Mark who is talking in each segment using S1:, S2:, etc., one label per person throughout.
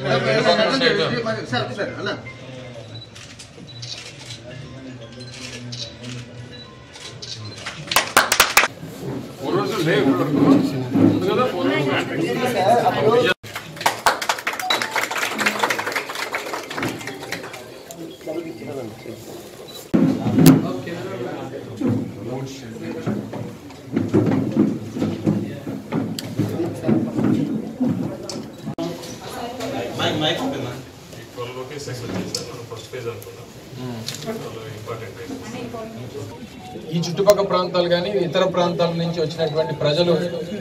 S1: ఈ చుట్టుపక్కల ప్రాంతాలు కానీ ఇతర ప్రాంతాల నుంచి వచ్చినటువంటి ప్రజలు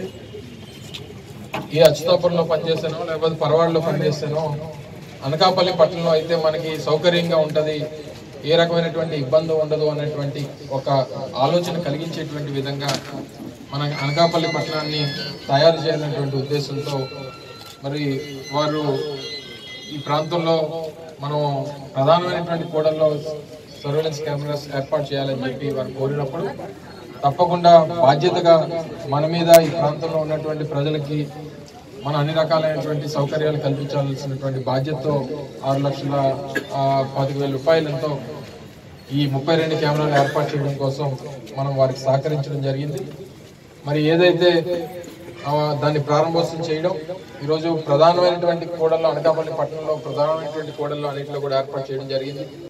S1: ఈ అచ్యుతాపురంలో పనిచేసానో లేకపోతే పరవాడలో పనిచేసానో అనకాపల్లి పట్టణంలో అయితే మనకి సౌకర్యంగా ఉంటుంది, ఏ రకమైనటువంటి ఇబ్బంది ఉండదు అనేటువంటి ఒక ఆలోచన కలిగించేటువంటి విధంగా మన అనకాపల్లి పట్టణాన్ని తయారు చేయాలనేటువంటి ఉద్దేశంతో మరి వారు ఈ ప్రాంతంలో మనం ప్రధానమైనటువంటి కూడల్లో సర్వేలెన్స్ కెమెరాస్ ఏర్పాటు చేయాలని చెప్పి వారు కోరినప్పుడు తప్పకుండా బాధ్యతగా మన మీద ఈ ప్రాంతంలో ఉన్నటువంటి ప్రజలకి మనం అన్ని రకాలైనటువంటి సౌకర్యాలు కల్పించాల్సినటువంటి బాధ్యతతో 6,25,000 రూపాయలతో ఈ 32 కెమెరాలు ఏర్పాటు చేయడం కోసం మనం వారికి సహకరించడం జరిగింది. మరి ఏదైతే దాన్ని ప్రారంభోత్సవం చేయడం ఈరోజు ప్రధానమైనటువంటి కూడల్లో అనకాపల్లి పట్టణంలో ప్రధానమైనటువంటి కూడల్లో అన్నింటిలో కూడా ఏర్పాటు చేయడం జరిగింది.